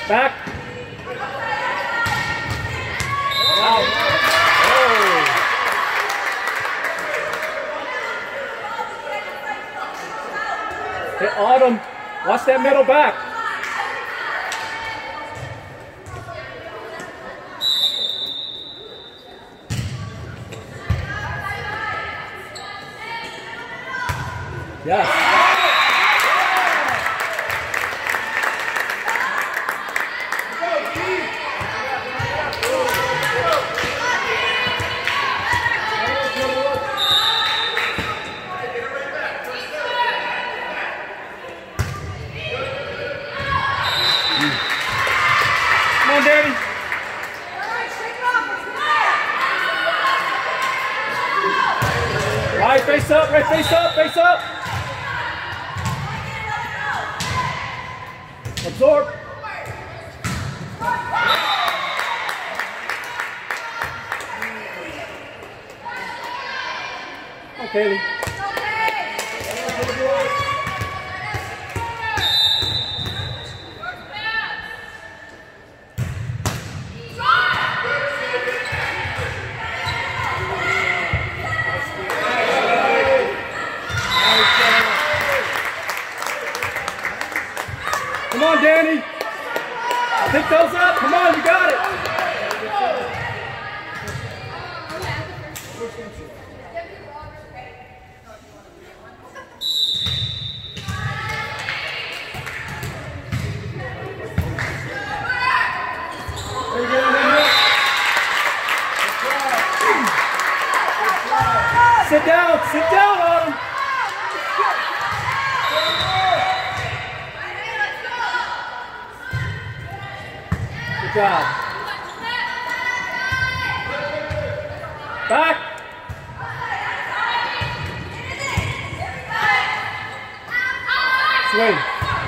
Back. Out. Oh. Hey, Autumn, watch that middle back. Yes. Come on, Daddy. Right face up, right face up, face up. Absorb. Okay, Lee. Come on, Danny. Pick those up. Come on, you got it. Sit down, Autumn. Good job. Back. Swing.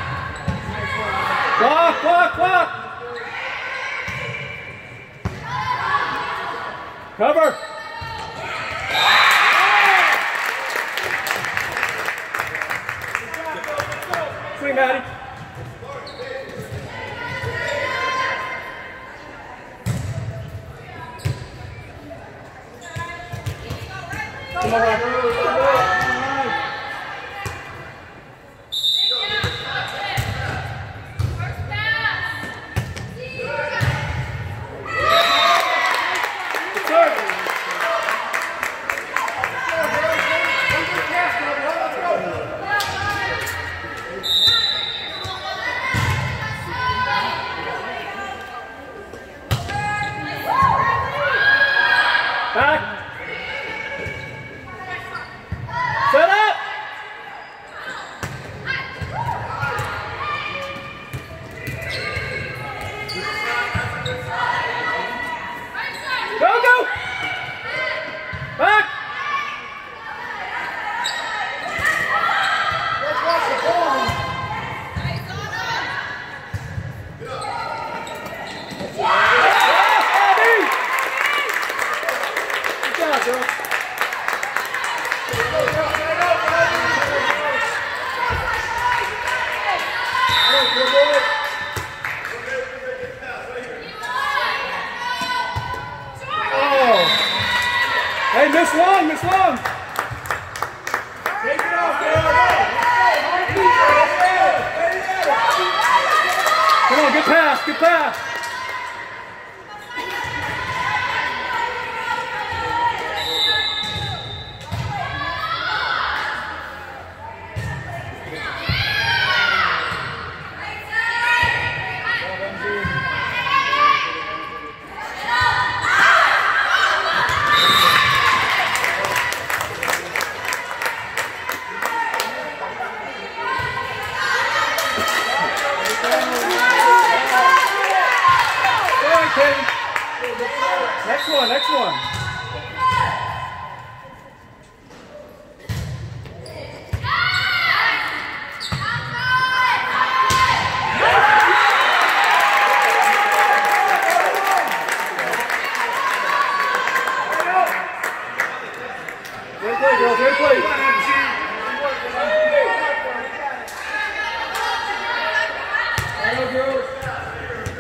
Block, block, block. Cover. Swing, Maddie. Come on, Roger. Back. Set up. Go, go. Back. Girl. Oh. Hey, Miss Long, Miss Long. Take it off, come on, good pass, good pass. Next one, next one. Good play, girls, good play. Hello, girls.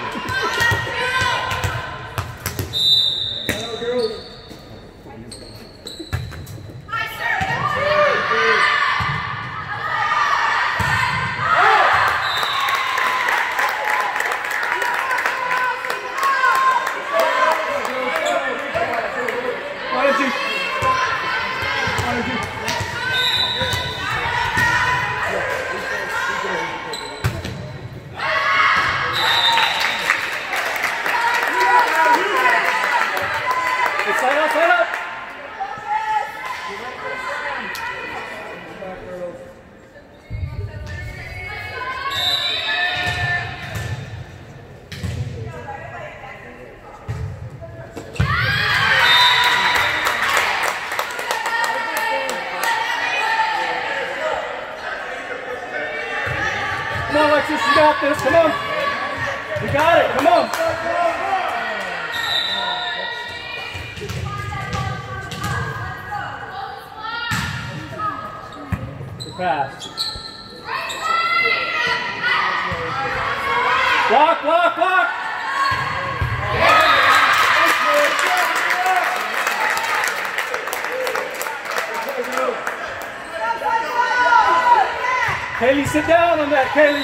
Come on, Alexis, you got this. Come on. You got it. Come on. Good pass. Block, block, block. Kaylee, sit down on that, Kaylee.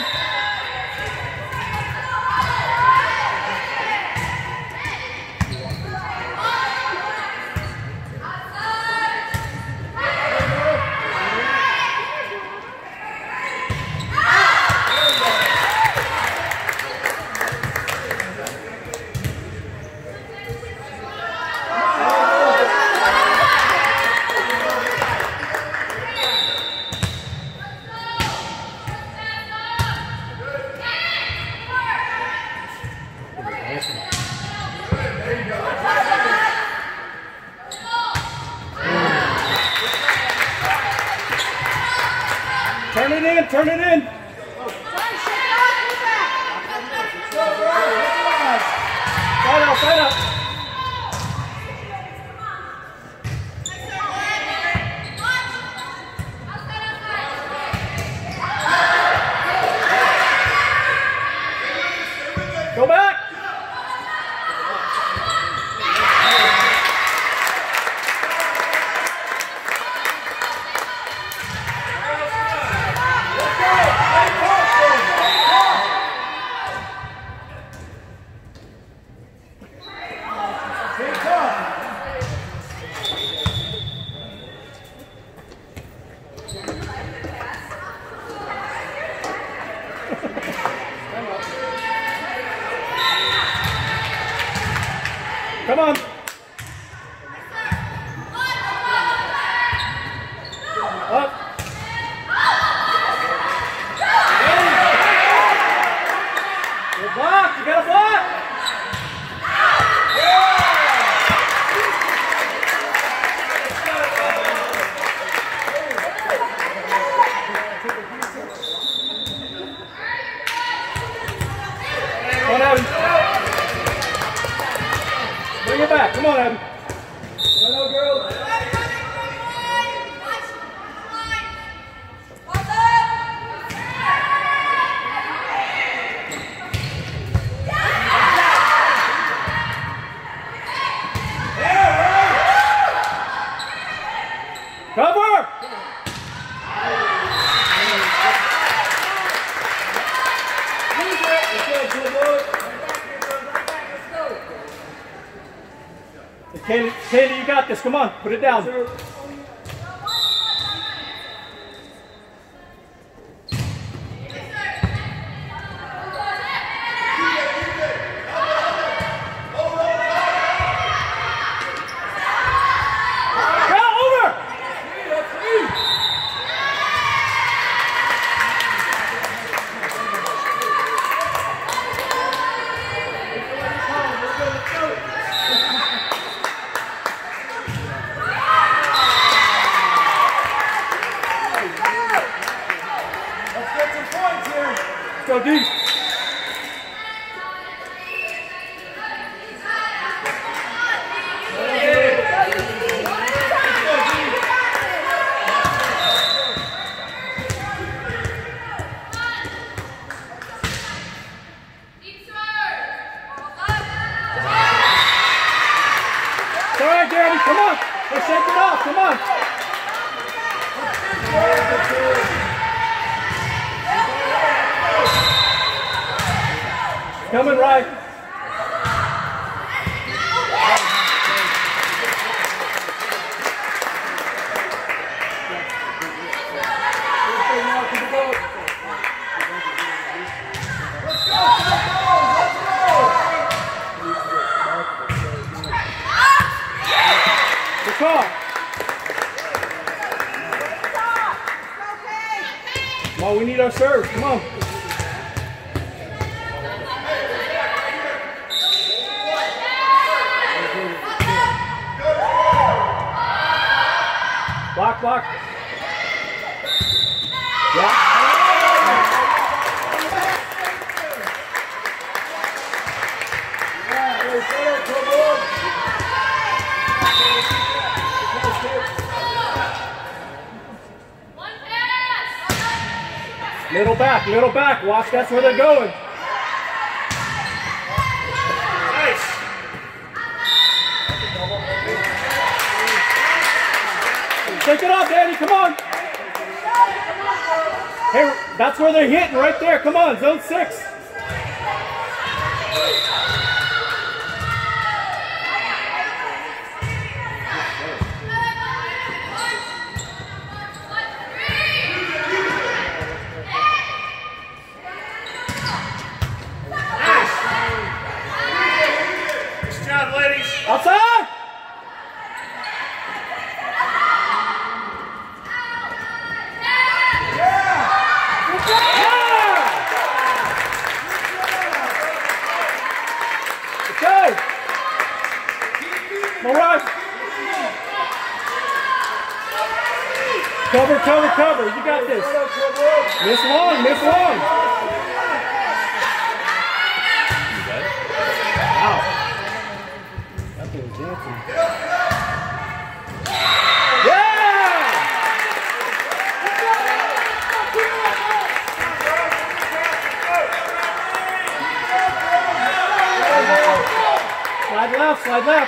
Turn it in, turn it in. Side out, side out. Go back. Come on. Up. Good block. You got a block. Come on, Abby. Bring it back. Come on, Abby. Hello, girls. Cover! Kaylee, you got this. Come on, put it down. all right, Danny. Come on. Let's shake it off. Come on. Coming right. Good call. Come on, we need our serve. Come on. Block, block. Yeah. Middle back. Watch, that's where they're going. Nice. Take it off, Danny. Come on. Hey, that's where they're hitting right there. Come on, zone 6. Outside! Okay. All right. Cover, cover, cover. You got this. Miss long, miss long. Wow. Slide left, slide left.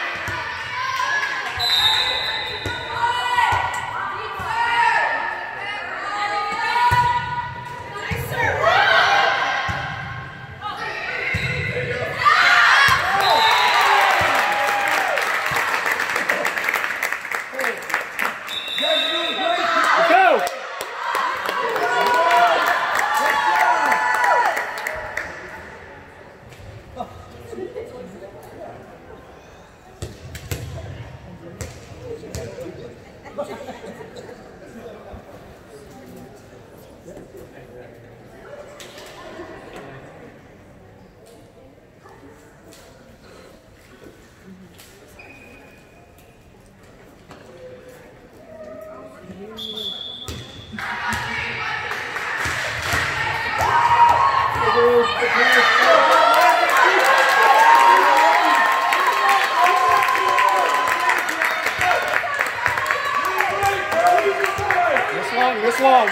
This long.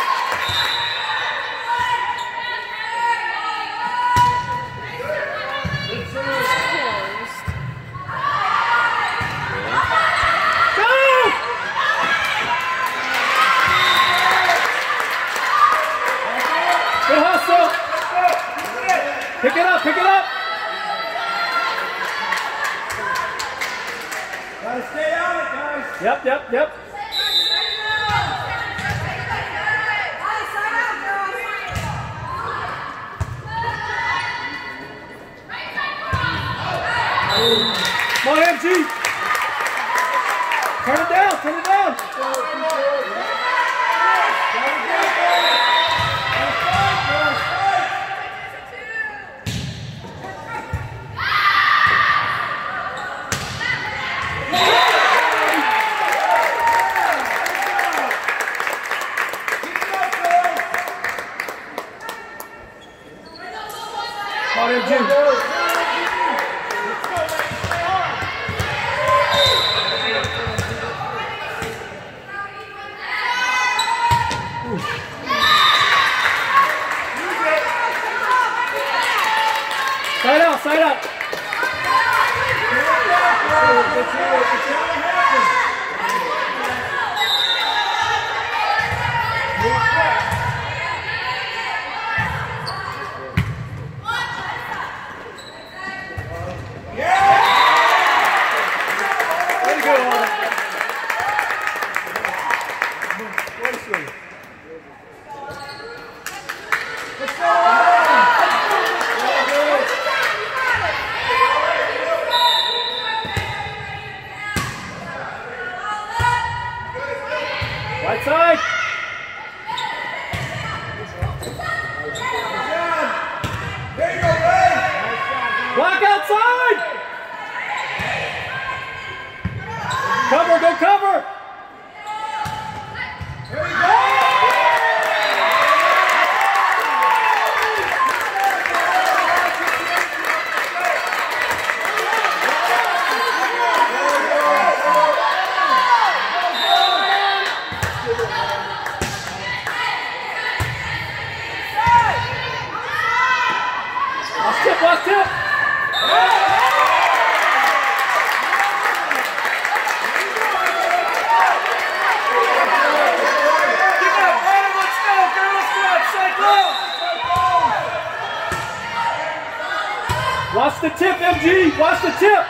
Good hustle. Pick it up, pick it up. Gotta stay on it, guys. Yep. Come on, MG. Turn it down, turn it down. Come on, MG. Right side. Block outside. Cover, go cover. Watch it! Watch the tip, MG! Watch the tip!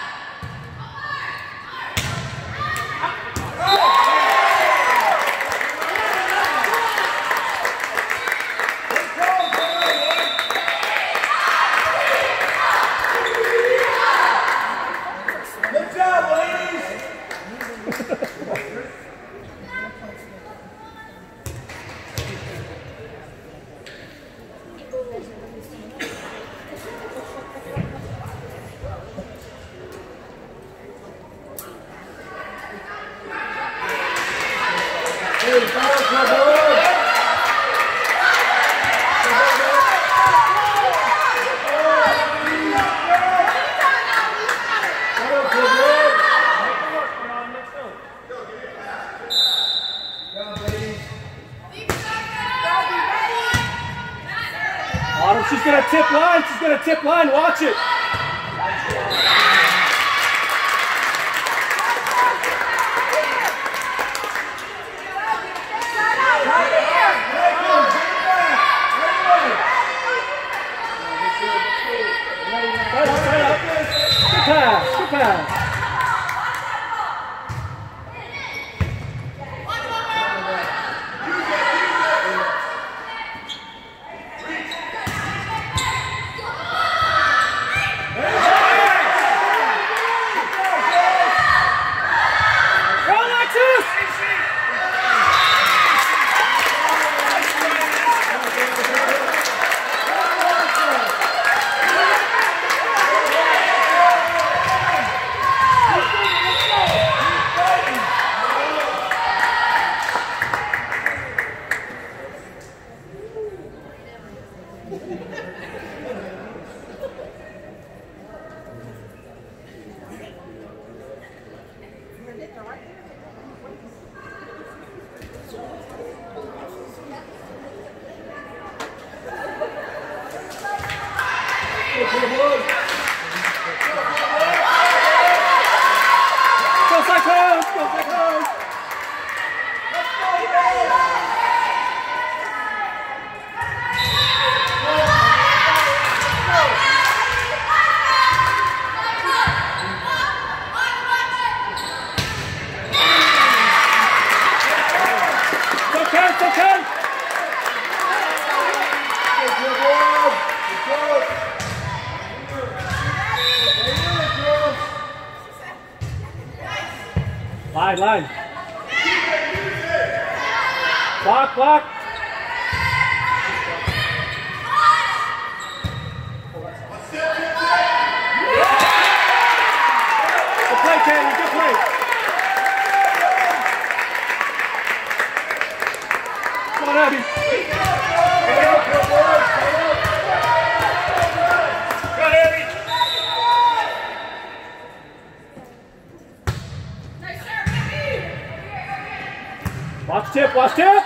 Autumn, she's gonna tip line. She's gonna tip line. Watch it. Good pass. Good pass. Go Cyclones! Go Cyclones! It's okay! Line. Block. Good play, Tanner, good play. Come on, Abby. Watch tip!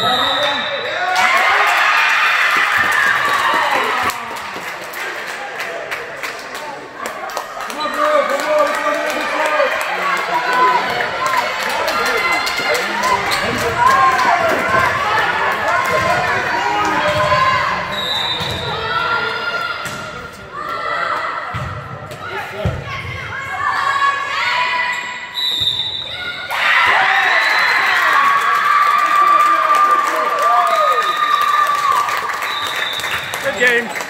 Good game.